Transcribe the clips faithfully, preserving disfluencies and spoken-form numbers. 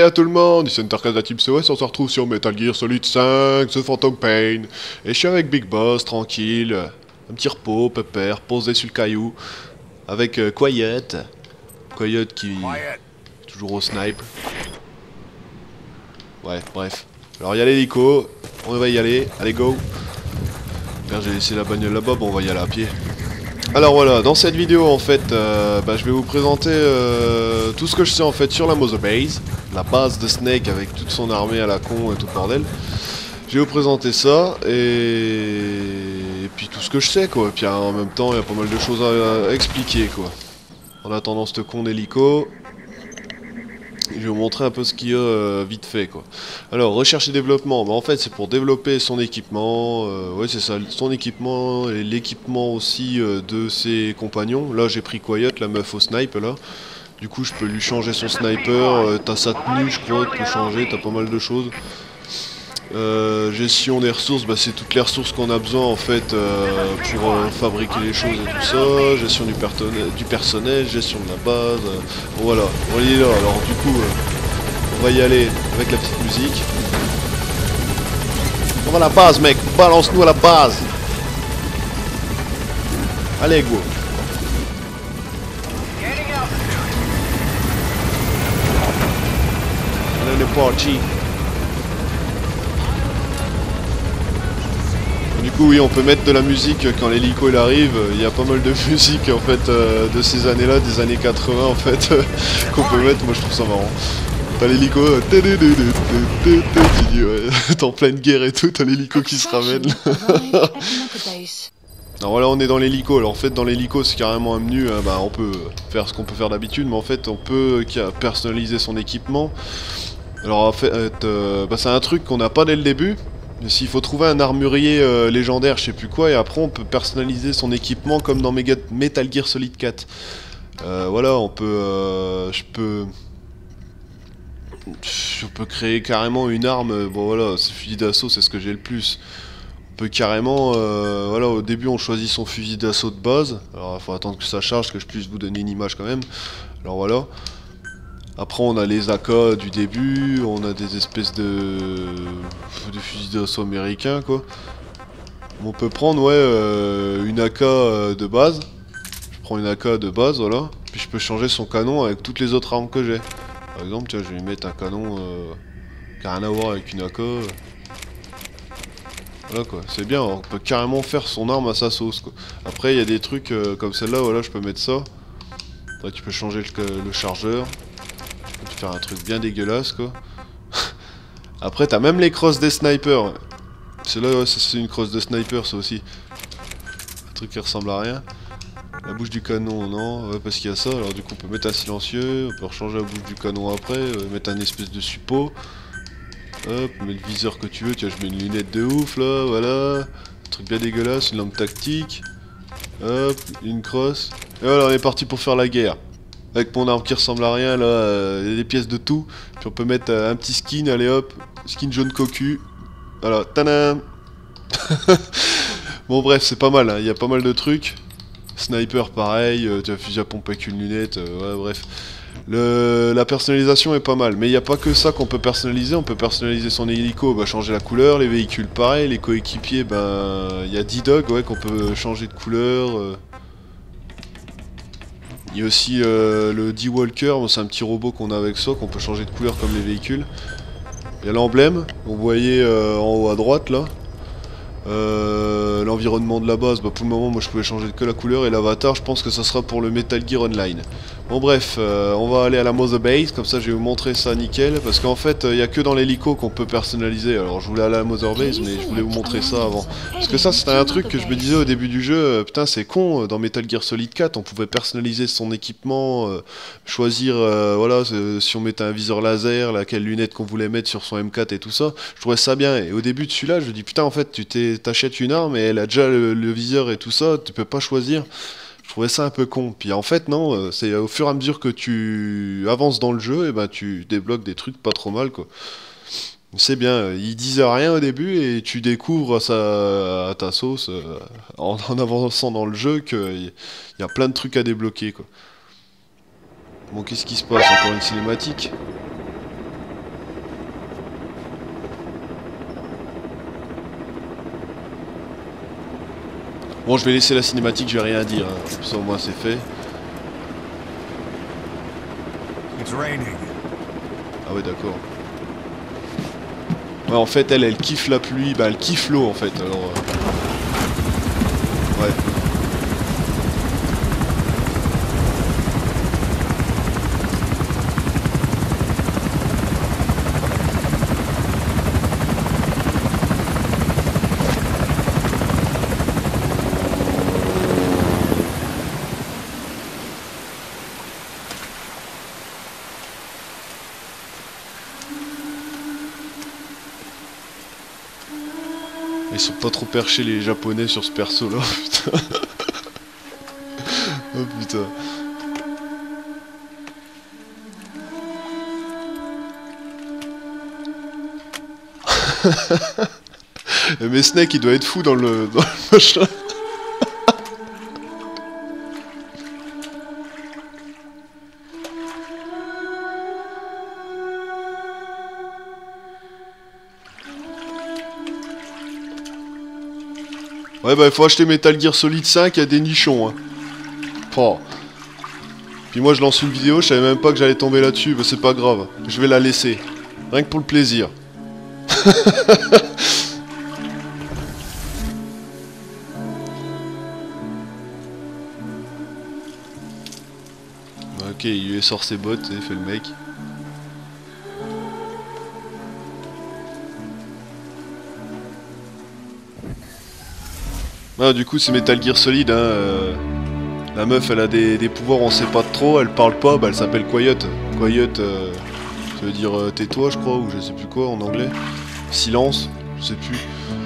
à tout le monde, ici Intercast de la Team C O S, on se retrouve sur Metal Gear Solid cinq, The Phantom Pain. Et je suis avec Big Boss, tranquille, un petit repos, pépère, posé sur le caillou, avec euh, Quiet. Quiet qui... Quiet. toujours au snipe. Ouais, bref. Alors il y a l'hélico, on va y aller, allez go. Merde, j'ai laissé la bagnole là-bas, bon on va y aller à pied. Alors voilà, dans cette vidéo en fait, euh, bah, je vais vous présenter euh, tout ce que je sais en fait sur la Mother Base, la base de Snake avec toute son armée à la con et tout le bordel. Je vais vous présenter ça et... et puis tout ce que je sais quoi, et puis en même temps il y a pas mal de choses à, à expliquer quoi. En attendant ce con d'hélico, je vais vous montrer un peu ce qu'il y a euh, vite fait quoi. Alors recherche et développement, bah, en fait c'est pour développer son équipement, euh, ouais c'est ça, son équipement et l'équipement aussi euh, de ses compagnons. Là j'ai pris Quiet, la meuf au snipe là. Du coup je peux lui changer son sniper, euh, t'as sa tenue je crois, tu peux changer, t'as pas mal de choses. Euh, gestion des ressources, bah, c'est toutes les ressources qu'on a besoin en fait euh, pour euh, fabriquer les choses et tout ça. Gestion du, du personnel, gestion de la base. Euh, bon, voilà, on y est là. Alors du coup, euh, on va y aller avec la petite musique. On va à la base, mec. Balance-nous à la base. Allez, go. Allez, on est parti. Du coup oui on peut mettre de la musique quand l'hélico il arrive, il y a pas mal de musique en fait euh, de ces années là, des années quatre-vingts en fait, qu'on peut mettre, moi je trouve ça marrant. T'as l'hélico, t'es en pleine guerre et tout, t'as l'hélico qui se ramène. Alors voilà on est dans l'hélico, alors en fait dans l'hélico c'est carrément un menu, hein, bah, on peut faire ce qu'on peut faire d'habitude, mais en fait on peut personnaliser son équipement. Alors en fait euh, bah, c'est un truc qu'on n'a pas dès le début. S'il faut trouver un armurier euh, légendaire, je sais plus quoi, et après on peut personnaliser son équipement comme dans Mega Metal Gear Solid quatre. Euh, voilà, on peut, euh, je peux, je peux créer carrément une arme. Bon voilà, ce fusil d'assaut, c'est ce que j'ai le plus. On peut carrément, euh, voilà, au début on choisit son fusil d'assaut de base. Alors il faut attendre que ça charge, que je puisse vous donner une image quand même. Alors voilà. Après on a les A K du début, on a des espèces de, de fusils d'assaut américains quoi. On peut prendre ouais euh, une A K euh, de base. Je prends une A K de base voilà. Puis je peux changer son canon avec toutes les autres armes que j'ai. Par exemple tiens je vais lui mettre un canon euh, qui n'a rien à voir avec une A K. Voilà quoi, c'est bien, on peut carrément faire son arme à sa sauce quoi. Après il y a des trucs euh, comme celle-là, voilà je peux mettre ça. Après, tu peux changer le, le chargeur. Faire un truc bien dégueulasse quoi. Après t'as même les crosses des snipers. C'est là ouais, c'est une crosse de sniper ça aussi. Un truc qui ressemble à rien. La bouche du canon non, ouais, parce qu'il y a ça. Alors du coup on peut mettre un silencieux, on peut rechanger la bouche du canon après, euh, mettre un espèce de suppôt. Hop, on met le viseur que tu veux, tiens je mets une lunette de ouf là, voilà. Un truc bien dégueulasse, une lampe tactique. Hop, une crosse. Et voilà on est parti pour faire la guerre. Avec mon arme qui ressemble à rien là, euh, il y a des pièces de tout. Puis on peut mettre euh, un petit skin, allez hop, skin jaune cocu. Voilà, tadam. Bon bref, c'est pas mal, il hein, y a pas mal de trucs. Sniper pareil, euh, tu as fusil à pompe avec une lunette, euh, ouais bref. Le, la personnalisation est pas mal, mais il n'y a pas que ça qu'on peut personnaliser, on peut personnaliser son hélico, bah, changer la couleur, les véhicules pareil, les coéquipiers, bah il y a D-Dog ouais, qu'on peut changer de couleur. Euh. Il y a aussi euh, le D-Walker, bon, c'est un petit robot qu'on a avec ça, qu'on peut changer de couleur comme les véhicules. Il y a l'emblème, vous voyez euh, en haut à droite là. Euh, L'environnement de la base, bah, pour le moment moi je pouvais changer que la couleur, et l'avatar je pense que ça sera pour le Metal Gear Online. Bon bref, euh, on va aller à la Mother Base, comme ça je vais vous montrer ça nickel, parce qu'en fait il euh, n'y a que dans l'hélico qu'on peut personnaliser. Alors je voulais aller à la Mother Base mais je voulais vous montrer ça avant. Parce que ça c'était un truc que je me disais au début du jeu, euh, putain c'est con, euh, dans Metal Gear Solid quatre on pouvait personnaliser son équipement, euh, choisir euh, voilà si on mettait un viseur laser, laquelle lunette qu'on voulait mettre sur son M quatre et tout ça. Je trouvais ça bien, et au début de celui-là je me dis putain en fait tu t'achètes une arme et elle a déjà le, le viseur et tout ça, tu peux pas choisir. Je trouvais ça un peu con. Puis en fait non, c'est au fur et à mesure que tu avances dans le jeu, et ben tu débloques des trucs pas trop mal quoi. C'est bien, ils disaient rien au début et tu découvres à, sa, à ta sauce euh, en, en avançant dans le jeu qu'il y a plein de trucs à débloquer quoi. Bon qu'est-ce qui se passe? Encore une cinématique. Bon, je vais laisser la cinématique, je vais rien dire. Hein. Comme ça, au moins, c'est fait. Ah ouais, d'accord. Ouais, en fait, elle, elle kiffe la pluie. Bah, elle kiffe l'eau, en fait. Alors... Euh... Ouais. Ils sont pas trop perchés les japonais sur ce perso là, putain. Oh putain. Mais Snake il doit être fou dans le, dans le machin. Ouais bah il faut acheter Metal Gear Solid cinq, il y a des nichons hein. Oh. Puis moi je lance une vidéo, je savais même pas que j'allais tomber là-dessus, bah c'est pas grave, je vais la laisser. Rien que pour le plaisir. Ok, il lui sort ses bottes, il fait le mec. Ah, du coup c'est Metal Gear Solid hein, euh, la meuf elle a des, des pouvoirs on sait pas trop, elle parle pas, bah elle s'appelle Quiet. Quiet euh, ça veut dire euh, tais-toi je crois ou je sais plus quoi en anglais. Silence, je sais plus.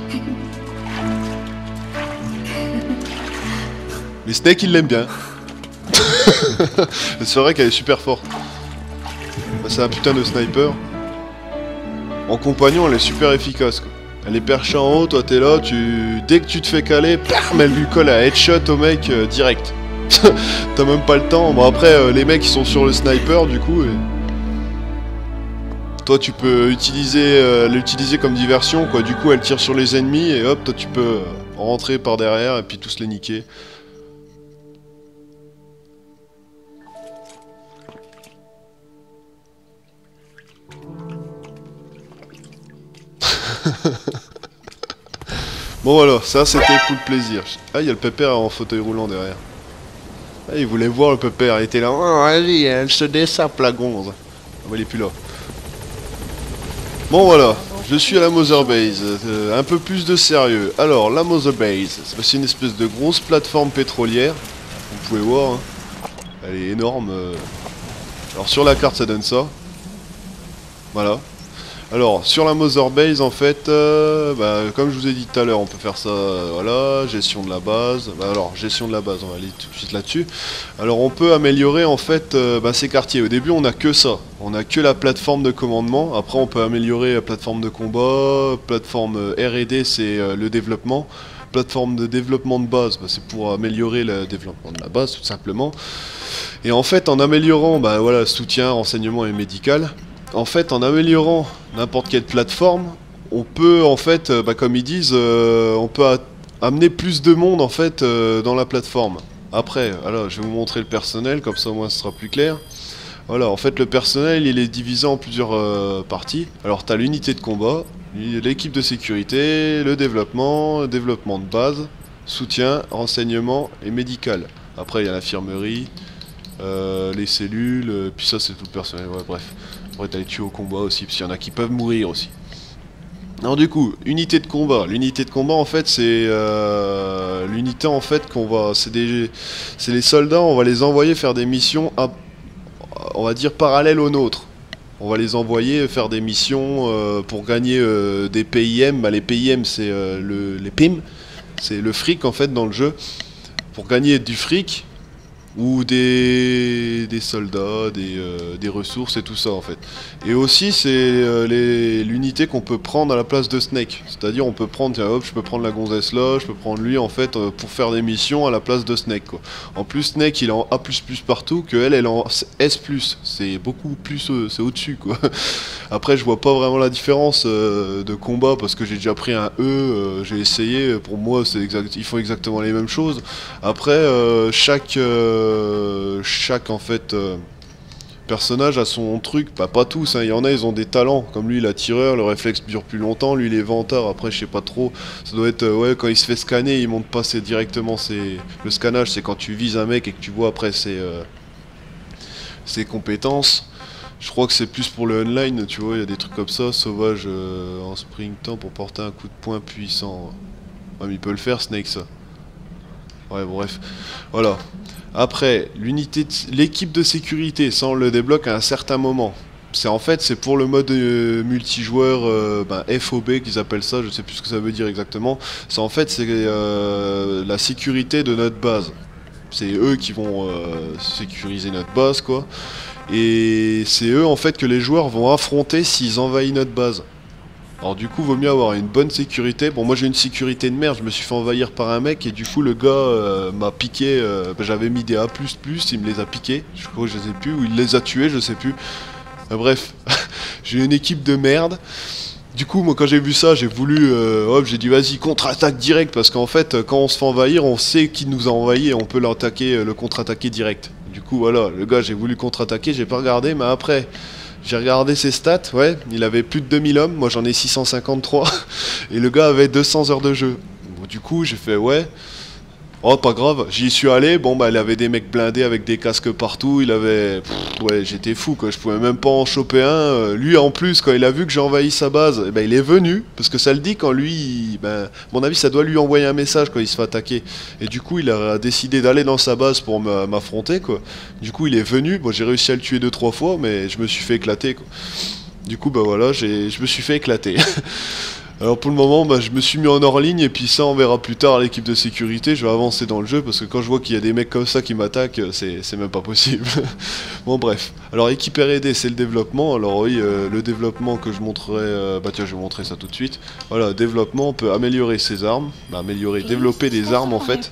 Mais Snake il l'aime bien. C'est vrai qu'elle est super forte. Bah, c'est un putain de sniper. En compagnon elle est super efficace quoi. Elle est perchée en haut, toi t'es là, tu... dès que tu te fais caler, bam, elle lui colle un headshot au mec euh, direct. T'as même pas le temps. Bon après euh, les mecs ils sont sur le sniper du coup et... Toi tu peux utiliser euh, l'utiliser comme diversion quoi, du coup elle tire sur les ennemis et hop toi tu peux euh, rentrer par derrière et puis tous les niquer. Bon voilà, ça c'était pour le plaisir. Ah, il y a le pépère en fauteuil roulant derrière. Ah, il voulait voir le pépère, il était là. Oh, vas-y, elle se dessape la gonze. Ah, bah, il est plus là. Bon voilà, je suis à la Mother Base. Euh, un peu plus de sérieux. Alors, la Mother Base, c'est une espèce de grosse plateforme pétrolière. Vous pouvez voir, hein. Elle est énorme. Alors sur la carte ça donne ça. Voilà. Alors, sur la Mother Base, en fait, euh, bah, comme je vous ai dit tout à l'heure, on peut faire ça, euh, voilà, gestion de la base. Bah, alors, gestion de la base, on va aller tout de suite là-dessus. Alors, on peut améliorer, en fait, euh, bah, ces quartiers. Au début, on n'a que ça. On n'a que la plateforme de commandement. Après, on peut améliorer la plateforme de combat. Plateforme R et D, c'est euh, le développement. Plateforme de développement de base, bah, c'est pour améliorer le développement de la base, tout simplement. Et en fait, en améliorant, bah, voilà, soutien, renseignement et médical... En fait, en améliorant n'importe quelle plateforme, on peut, en fait, bah, comme ils disent, euh, on peut amener plus de monde, en fait, euh, dans la plateforme. Après, alors, je vais vous montrer le personnel, comme ça, au moins, ce sera plus clair. Voilà, en fait, le personnel, il est divisé en plusieurs euh, parties. Alors, tu as l'unité de combat, l'équipe de sécurité, le développement, le développement de base, soutien, renseignement et médical. Après, il y a l'infirmerie, euh, les cellules, puis ça, c'est tout le personnel, ouais, bref. Après t'as les tuer au combat aussi, parce qu'il y en a qui peuvent mourir aussi. Alors du coup, unité de combat. L'unité de combat en fait c'est euh, l'unité en fait qu'on va... C'est des... c'est les soldats, on va les envoyer faire des missions, à, on va dire parallèles aux nôtres. On va les envoyer faire des missions euh, pour gagner euh, des P I M. Bah, les P I M c'est euh, le... les P I M, c'est le fric en fait dans le jeu. Pour gagner du fric, ou des, des soldats, des, euh, des ressources et tout ça en fait. Et aussi c'est euh, l'unité qu'on peut prendre à la place de Snake. C'est-à-dire on peut prendre, tiens hop, je peux prendre la gonzesse là, je peux prendre lui en fait euh, pour faire des missions à la place de Snake quoi. En plus Snake il est en A plus plus partout, que elle elle est en S plus. C'est beaucoup plus, euh, c'est au-dessus quoi. Après je vois pas vraiment la différence euh, de combat parce que j'ai déjà pris un E, euh, j'ai essayé, pour moi c'est exact, ils font exactement les mêmes choses. Après euh, chaque... Euh, Euh, chaque en fait euh, personnage a son truc, bah, pas tous, hein. Il y en a ils ont des talents, comme lui la tireur, le réflexe dure plus longtemps, lui les venteurs, après je sais pas trop, ça doit être, euh, ouais quand il se fait scanner, il monte pas c'est directement, c'est le scannage c'est quand tu vises un mec et que tu vois après ses, euh, ses compétences. Je crois que c'est plus pour le online, tu vois, il y a des trucs comme ça, sauvage euh, en spring temps pour porter un coup de poing puissant. Ouais mais il peut le faire Snake ça. Ouais bref, voilà. Après, l'unité, l'équipe de sécurité, ça on le débloque à un certain moment. C'est en fait, c'est pour le mode euh, multijoueur euh, ben, F O B qu'ils appellent ça, je sais plus ce que ça veut dire exactement. C'est en fait, c'est euh, la sécurité de notre base. C'est eux qui vont euh, sécuriser notre base, quoi. Et c'est eux en fait que les joueurs vont affronter s'ils envahissent notre base. Alors du coup, vaut mieux avoir une bonne sécurité. Bon, moi j'ai une sécurité de merde, je me suis fait envahir par un mec et du coup le gars euh, m'a piqué, euh, bah, j'avais mis des A plus plus, il me les a piqués, je crois que je sais plus, ou il les a tués, je sais plus. Euh, bref, j'ai une équipe de merde. Du coup, moi quand j'ai vu ça, j'ai voulu, euh, hop, j'ai dit vas-y, contre-attaque direct, parce qu'en fait, quand on se fait envahir, on sait qui nous a envahi et on peut l'attaquer, le contre-attaquer direct. Du coup, voilà, le gars, j'ai voulu contre-attaquer, j'ai pas regardé, mais après... J'ai regardé ses stats, ouais, il avait plus de deux mille hommes, moi j'en ai six cent cinquante-trois, et le gars avait deux cents heures de jeu. Bon, du coup, j'ai fait, ouais, oh, pas grave, j'y suis allé, bon, bah, il avait des mecs blindés avec des casques partout, il avait... Pff, ouais, j'étais fou, quoi, je pouvais même pas en choper un. Euh, lui, en plus, quand il a vu que j'ai envahi sa base, eh ben, il est venu, parce que ça le dit quand lui, il, ben, à mon avis, ça doit lui envoyer un message quand il se fait attaquer. Et du coup, il a décidé d'aller dans sa base pour m'affronter, quoi. Du coup, il est venu, bon, j'ai réussi à le tuer deux, trois fois, mais je me suis fait éclater, quoi. Du coup, bah voilà, j'ai, je me suis fait éclater. Alors pour le moment, bah, je me suis mis en hors ligne et puis ça on verra plus tard à l'équipe de sécurité, je vais avancer dans le jeu parce que quand je vois qu'il y a des mecs comme ça qui m'attaquent, c'est même pas possible. Bon bref, alors équipe R et D c'est le développement, alors oui, euh, le développement que je montrerai, euh, bah tiens je vais montrer ça tout de suite. Voilà, développement, on peut améliorer ses armes, bah, améliorer, développer des armes en fait.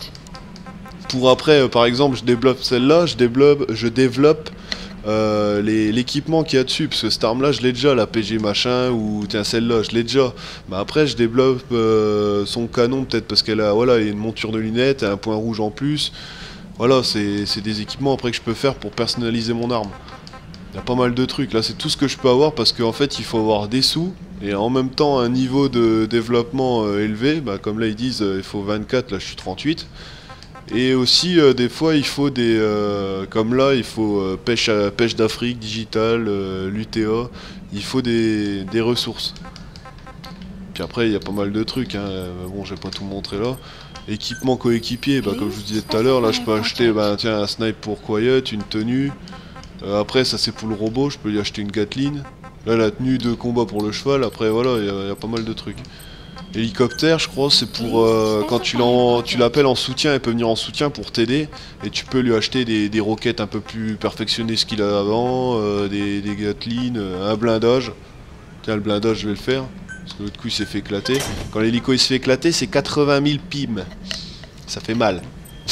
Pour après, euh, par exemple, je développe celle-là, je développe, je développe Euh, l'équipement qu'il y a dessus, parce que cette arme là je l'ai déjà, la P G machin, ou tiens celle-là je l'ai déjà, mais après je développe euh, son canon peut-être parce qu'elle a voilà, une monture de lunettes, un point rouge en plus, voilà c'est des équipements après que je peux faire pour personnaliser mon arme. Il y a pas mal de trucs, là c'est tout ce que je peux avoir parce qu'en fait il faut avoir des sous et en même temps un niveau de développement euh, élevé, bah, comme là ils disent euh, il faut vingt-quatre, là je suis trente-huit. Et aussi, euh, des fois, il faut des... Euh, comme là, il faut euh, pêche, à, pêche d'Afrique, digital, euh, l'U T A. Il faut des, des ressources. Puis après, il y a pas mal de trucs. Hein. Bon, je vais pas tout montrer là. Équipement coéquipier, bah, comme je vous disais tout à l'heure, là, je peux acheter bah, tiens, un snipe pour Quiet, une tenue. Euh, après, ça c'est pour le robot, je peux lui acheter une Gatling. Là, la tenue de combat pour le cheval. Après, voilà, il y, y a pas mal de trucs. Hélicoptère, je crois, c'est pour euh, quand tu l'appelles en soutien, elle peut venir en soutien pour t'aider. Et tu peux lui acheter des, des roquettes un peu plus perfectionnées ce qu'il a avant, euh, des, des Gatling, euh, un blindage. Tiens, le blindage, je vais le faire. Parce que l'autre coup, il s'est fait éclater. Quand l'hélico il se fait éclater, c'est quatre-vingt mille P I M. Ça fait mal.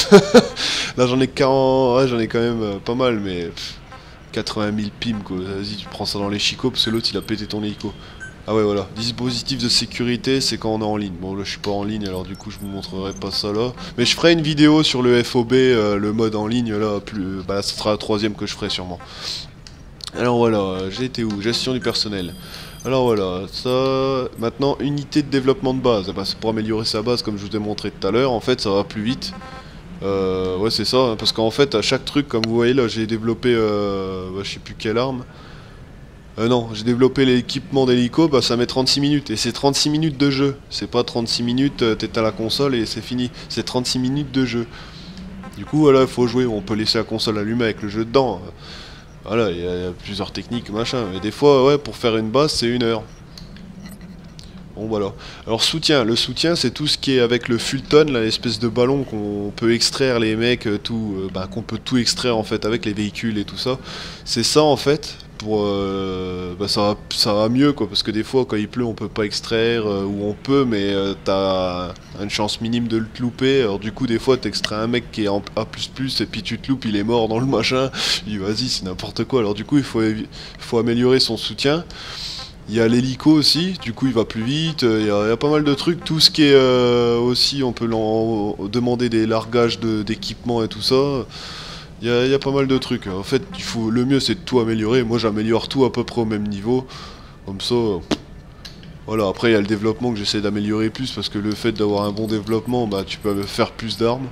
Là, j'en ai quarante... Ouais, j'en ai quand même euh, pas mal, mais... Pff, quatre-vingt mille P I M, quoi. Vas-y, tu prends ça dans les chicots, parce que l'autre, il a pété ton hélico. Ah ouais voilà, dispositif de sécurité c'est quand on est en ligne. Bon là je suis pas en ligne alors du coup je vous montrerai pas ça là. Mais je ferai une vidéo sur le F O B, euh, le mode en ligne là, plus, bah ce sera la troisième que je ferai sûrement. Alors voilà, j'ai été où? Gestion du personnel. Alors voilà, ça... Maintenant, unité de développement de base. Bah, c'est pour améliorer sa base comme je vous ai montré tout à l'heure. En fait ça va plus vite. Euh, ouais c'est ça, hein, parce qu'en fait à chaque truc comme vous voyez là j'ai développé, euh, bah, je sais plus quelle arme. Euh, non, j'ai développé l'équipement d'hélico, bah ça met trente-six minutes, et c'est trente-six minutes de jeu. C'est pas trente-six minutes, euh, t'es à la console et c'est fini. C'est trente-six minutes de jeu. Du coup, voilà, il faut jouer, on peut laisser la console allumée avec le jeu dedans. Voilà, il y, y a plusieurs techniques, machin. Et des fois, ouais, pour faire une base, c'est une heure. Bon voilà. Alors soutien, le soutien c'est tout ce qui est avec le Fulton, l'espèce de ballon qu'on peut extraire les mecs, tout, euh, bah, qu'on peut tout extraire en fait avec les véhicules et tout ça. C'est ça en fait, pour euh, bah, ça, va, ça va mieux quoi, parce que des fois quand il pleut on peut pas extraire, euh, ou on peut mais euh, t'as une chance minime de le louper, alors du coup des fois t'extrais un mec qui est en A plus plus et puis tu te loupes, il est mort dans le machin, il dit vas-y c'est n'importe quoi, alors du coup il faut, faut améliorer son soutien. Il y a l'hélico aussi, du coup il va plus vite, il y, a, il y a pas mal de trucs, tout ce qui est euh, aussi, on peut demander des largages d'équipements de, et tout ça, il y, a, il y a pas mal de trucs. En fait, il faut, le mieux c'est de tout améliorer, moi j'améliore tout à peu près au même niveau, comme ça, pff, voilà, après il y a le développement que j'essaie d'améliorer plus, parce que le fait d'avoir un bon développement, bah tu peux faire plus d'armes.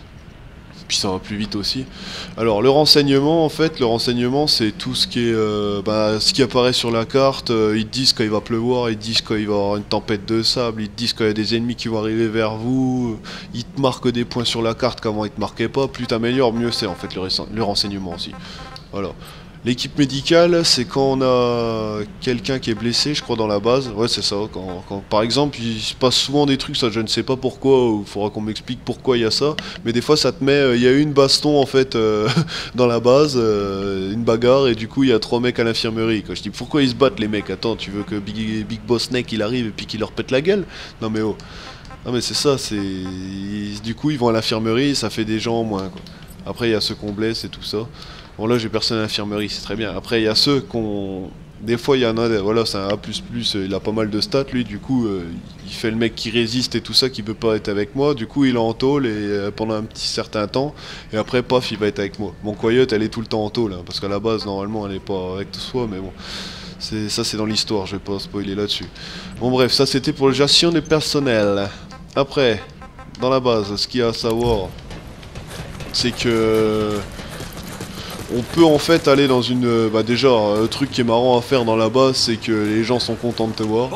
Puis ça va plus vite aussi. Alors le renseignement en fait, le renseignement c'est tout ce qui est euh, bah, ce qui apparaît sur la carte, euh, ils te disent quand il va pleuvoir, ils te disent quand il va y avoir une tempête de sable, ils te disent quand il y a des ennemis qui vont arriver vers vous, ils te marquent des points sur la carte qu'avant ils te marquaient pas, plus t'améliores mieux c'est en fait le, le renseignement aussi. Voilà. L'équipe médicale, c'est quand on a quelqu'un qui est blessé, je crois, dans la base. Ouais, c'est ça. Quand, quand, par exemple, il se passe souvent des trucs, ça, je ne sais pas pourquoi, ou il faudra qu'on m'explique pourquoi il y a ça. Mais des fois, ça te met, il euh, y a eu une baston, en fait, euh, dans la base, euh, une bagarre, et du coup, il y a trois mecs à l'infirmerie. Je dis, pourquoi ils se battent, les mecs? Attends, tu veux que Big, Big Boss Snake, il arrive et puis qu'il leur pète la gueule? Non, mais oh. Non, mais c'est ça, c'est... Du coup, ils vont à l'infirmerie, ça fait des gens en moins, quoi. Après, il y a ceux qu'on blesse et tout ça. Bon là j'ai personne à l'infirmerie, c'est très bien. Après il y a ceux qu'on... Des fois il y en a, voilà c'est un A plus plus, il a pas mal de stats lui, du coup euh, il fait le mec qui résiste et tout ça, qui veut pas être avec moi, du coup il est en tôle et euh, pendant un petit certain temps, et après paf il va être avec moi. Mon coyote elle est tout le temps en tôle, hein, parce qu'à la base normalement elle est pas avec soi, mais bon. Ça c'est dans l'histoire, je vais pas spoiler là-dessus. Bon bref, ça c'était pour la gestion des personnels. Après, dans la base, ce qu'il y a à savoir, c'est que... On peut en fait aller dans une... Bah déjà, le truc qui est marrant à faire dans la base, c'est que les gens sont contents de te voir.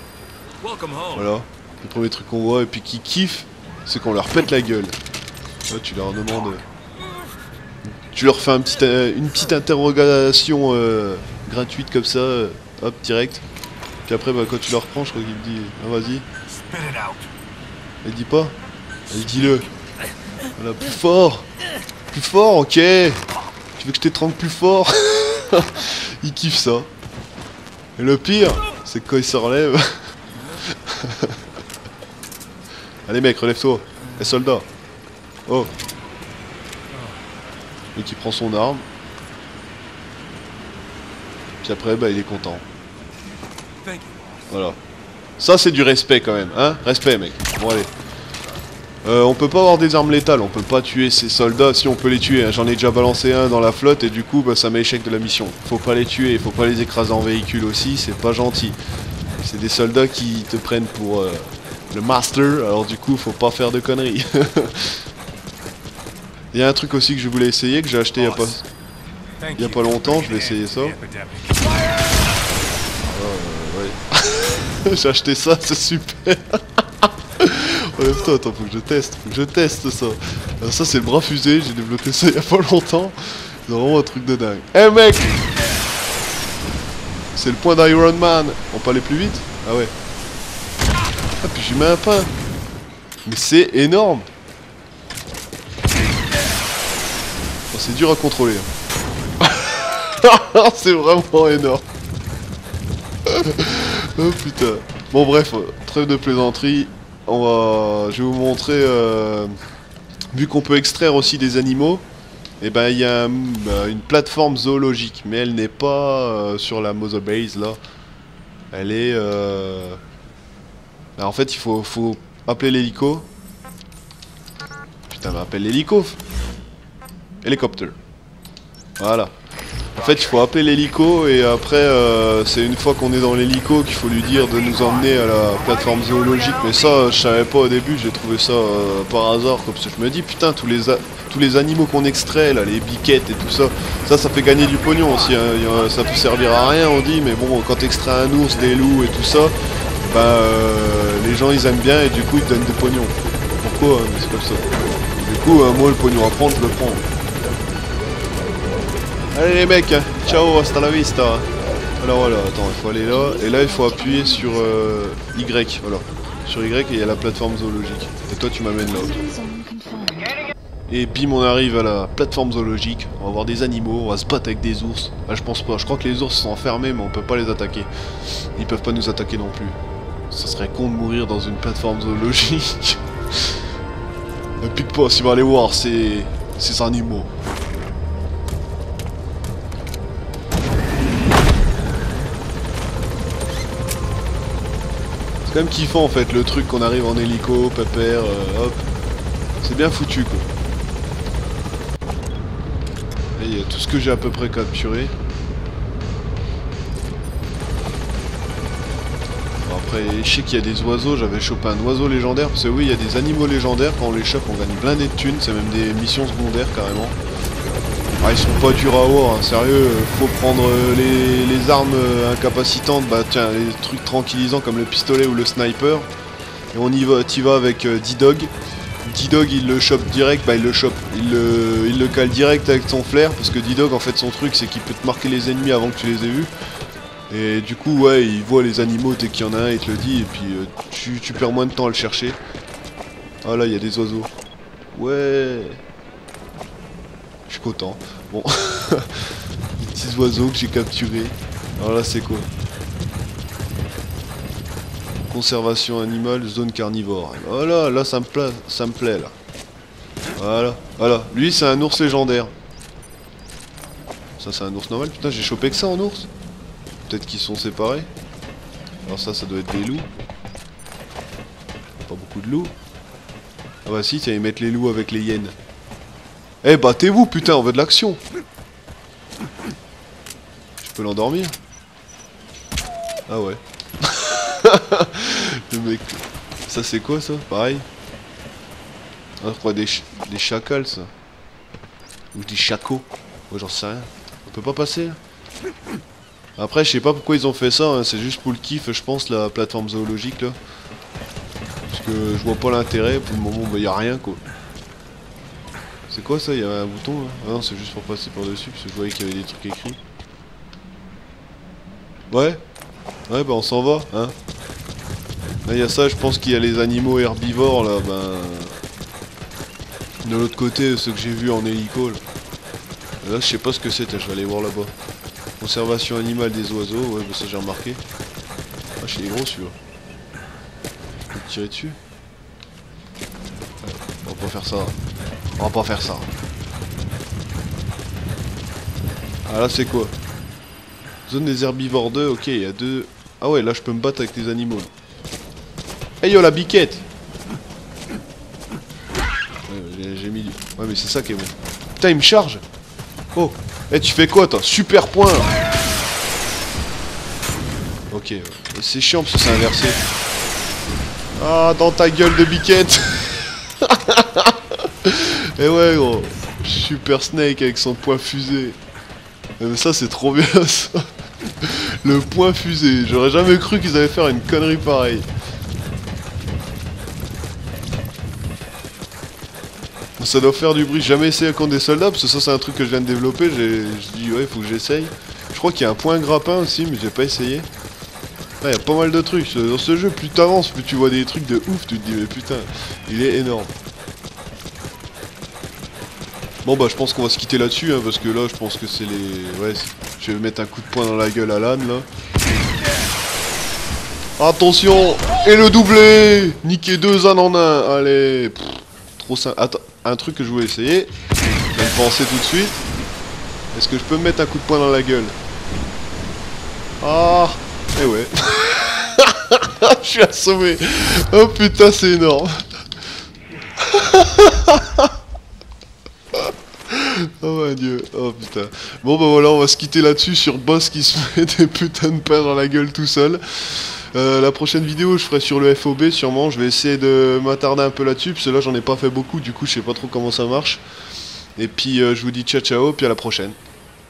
Voilà, le premier truc qu'on voit, et puis qui kiffent, c'est qu'on leur pète la gueule. Là, tu leur demandes... Tu leur fais un petit, une petite interrogation euh, gratuite comme ça, euh, hop, direct. Puis après, bah, quand tu leur reprends, je crois qu'il te dit... Ah, vas-y. Elle dit pas? Elle dit-le. Voilà, plus fort. Plus fort, ok. Tu veux que je t'étrangle plus fort? Il kiffe ça. Et le pire, c'est que quand il se relève... Allez mec, relève-toi. Les soldats. Oh. Et qui prend son arme. Puis après, bah il est content. Voilà. Ça c'est du respect quand même, hein? Respect mec. Bon allez. Euh, on peut pas avoir des armes létales, on peut pas tuer ces soldats, si on peut les tuer, hein. J'en ai déjà balancé un dans la flotte et du coup bah, ça m'échec de la mission. Faut pas les tuer, faut pas les écraser en véhicule aussi, c'est pas gentil. C'est des soldats qui te prennent pour euh, le master, alors du coup faut pas faire de conneries. Il y a un truc aussi que je voulais essayer, que j'ai acheté il y a pas, il y a pas longtemps, je vais essayer ça. Euh, ouais. J'ai acheté ça, c'est super. Oh, attends, attends, faut que je teste, faut que je teste ça. Alors ça c'est le bras fusé, j'ai développé ça il y a pas longtemps. C'est vraiment un truc de dingue. Eh hey, mec, c'est le point d'Iron Man. On peut aller plus vite? Ah ouais. Ah puis j'y mets un pain. Mais c'est énorme. Oh, c'est dur à contrôler. C'est vraiment énorme. Oh putain. Bon bref, trêve de plaisanterie. On va, je vais vous montrer, euh, vu qu'on peut extraire aussi des animaux, et ben il y a un, une plateforme zoologique, mais elle n'est pas euh, sur la Mother Base là. Elle est, euh... alors, en fait il faut, faut appeler l'hélico. Putain, mais appelle l'hélico. Hélicoptère. Voilà. En fait, il faut appeler l'hélico et après, euh, c'est une fois qu'on est dans l'hélico qu'il faut lui dire de nous emmener à la plateforme zoologique. Mais ça, je savais pas au début, j'ai trouvé ça euh, par hasard. Comme ça, je me dis, putain, tous les, tous les animaux qu'on extrait, là, les biquettes et tout ça, ça, ça fait gagner du pognon aussi. Hein. Ça peut servir à rien, on dit, mais bon, quand tu extrais un ours, des loups et tout ça, bah, euh, les gens ils aiment bien et du coup ils te donnent du pognon. Pourquoi hein, c'est comme ça. Du coup, euh, moi, le pognon à prendre, je le prends. Allez les mecs, ciao, hasta la vista. Alors voilà, attends, il faut aller là. Et là, il faut appuyer sur euh, Y. Voilà. Sur Y, et il y a la plateforme zoologique. Et toi, tu m'amènes là. Et bim, on arrive à la plateforme zoologique. On va voir des animaux, on va se battre avec des ours. Ah, je pense pas. Je crois que les ours sont enfermés, mais on peut pas les attaquer. Ils peuvent pas nous attaquer non plus. Ça serait con de mourir dans une plateforme zoologique. Ne pique pas, s'il va aller voir ces, ces animaux. C'est quand même kiffant en fait, le truc qu'on arrive en hélico, pépère, euh, hop. C'est bien foutu quoi. Et il y a tout ce que j'ai à peu près capturé. Après, je sais qu'il y a des oiseaux, j'avais chopé un oiseau légendaire, parce que oui, il y a des animaux légendaires, quand on les chope, on gagne blindé de thunes, c'est même des missions secondaires carrément. Ah, ils sont pas durs à avoir, hein, sérieux, faut prendre les, les armes incapacitantes, bah tiens, les trucs tranquillisants comme le pistolet ou le sniper, et on y va, t'y vas avec euh, D-Dog. D-Dog il le chope direct, bah il le chope, il le, il le cale direct avec son flair, parce que D-Dog en fait son truc c'est qu'il peut te marquer les ennemis avant que tu les aies vus. Et du coup, ouais, il voit les animaux dès qu'il y en a un, il te le dit, et puis euh, tu, tu perds moins de temps à le chercher. Ah là, il y a des oiseaux. Ouais. Je suis content. Bon. Des petits oiseaux que j'ai capturés. Alors là, c'est quoi? Conservation animale, zone carnivore. Voilà, là, ça me plaît, ça me plaît, là. Voilà, voilà. Lui, c'est un ours légendaire. Ça, c'est un ours normal. Putain, j'ai chopé que ça en ours. Peut-être qu'ils sont séparés. Alors ça, ça doit être des loups. Pas beaucoup de loups. Ah bah si, tiens, ils mettent les loups avec les hyènes. Eh, battez-vous, putain, on veut de l'action. Je peux l'endormir? Ah ouais. Le mec... Ça, c'est quoi, ça? Pareil. Ah, je crois des, ch des chacals, ça. Ou des chacos. Ouais, j'en sais rien. On peut pas passer, là? Après, je sais pas pourquoi ils ont fait ça, hein. C'est juste pour le kiff, je pense, la plateforme zoologique là. Parce que je vois pas l'intérêt, pour le moment, bah, y a rien quoi. C'est quoi ça? Il y a un bouton là? Ah non, c'est juste pour passer par-dessus, parce que je voyais qu'il y avait des trucs écrits. Ouais? Ouais, bah on s'en va, hein. Là, il y a ça, je pense qu'il y a les animaux herbivores là, ben. De l'autre côté, ceux que j'ai vus en hélico là. Et là, je sais pas ce que c'est, je vais aller voir là-bas. Conservation animale des oiseaux, ouais, bah ça j'ai remarqué. Ah, chez les gros celui-là. Je peux te tirer dessus? Ouais, on va pas faire ça. On va pas faire ça. Ah là c'est quoi? Zone des herbivores deux, ok, il y a deux... Ah ouais, là je peux me battre avec les animaux. Hey yo, la biquette! Ouais, j'ai mis du... Ouais, mais c'est ça qui est bon. Putain, il me charge! Oh! Eh, hey, tu fais quoi toi? Super point! Ok, ouais. C'est chiant parce que c'est inversé. Ah, dans ta gueule de biquette! Et ouais, gros! Super Snake avec son point fusée. Mais ça, c'est trop bien ça! Le point fusée. J'aurais jamais cru qu'ils allaient faire une connerie pareille. Ça doit faire du bruit. J'ai jamais essayé contre des soldats parce que ça c'est un truc que je viens de développer. J'ai dit ouais, il faut que j'essaye. Je crois qu'il y a un point grappin aussi, mais j'ai pas essayé. Il y a pas mal de trucs. Dans ce jeu, plus t'avances, plus tu vois des trucs de ouf. Tu te dis mais putain, il est énorme. Bon bah je pense qu'on va se quitter là-dessus hein, parce que là je pense que c'est les... Ouais, je vais mettre un coup de poing dans la gueule à l'âne là. Attention! Et le doublé! Niquer deux ânes en un! Allez! Pff, trop simple. Attends, un truc que je voulais essayer. Je viens de penser tout de suite. Est-ce que je peux me mettre un coup de poing dans la gueule? Ah! Eh ouais. Je suis assommé. Oh putain, c'est énorme. Oh mon dieu, oh putain. Bon bah voilà, on va se quitter là-dessus sur Boss qui se met des putains de pains dans la gueule tout seul. Euh, la prochaine vidéo je ferai sur le F O B sûrement, je vais essayer de m'attarder un peu là-dessus, parce que là j'en ai pas fait beaucoup, du coup je sais pas trop comment ça marche. Et puis euh, je vous dis ciao ciao, puis à la prochaine.